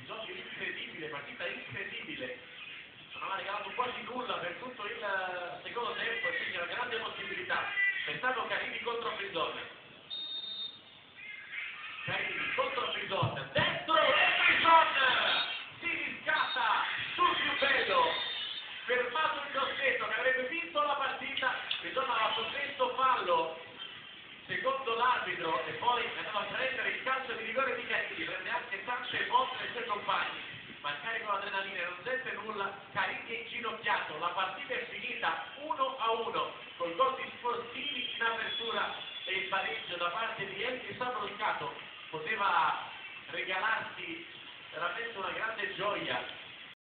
episodio incredibile, partita incredibile. Non aveva regalato quasi nulla per tutto il secondo tempo e quindi una grande possibilità. Peccato Carini contro Frison. Carini contro Frison, dentro e Frison si riscatta sul più bello, fermato il Grosseto che avrebbe vinto la partita. Frison aveva commesso fallo secondo l'arbitro e poi è andato a prendere il calcio di rigore di Carini, prende anche tante volte i suoi compagni, ma il carico l'adrenalina non sente nulla. Carini è inginocchiato, la partita è finita 1-1 col gol di Sportivi in apertura e il pareggio da parte di Elchi Sabroscato poteva regalarsi veramente una grande gioia